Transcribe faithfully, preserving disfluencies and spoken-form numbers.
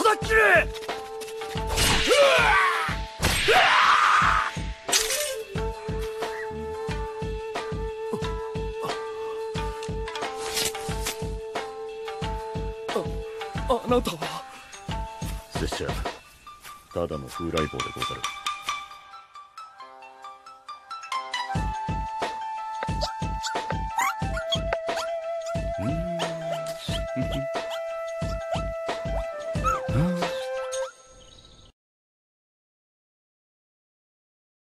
だっきれ。あ、あなたは。 拙者ただの風来坊でござる。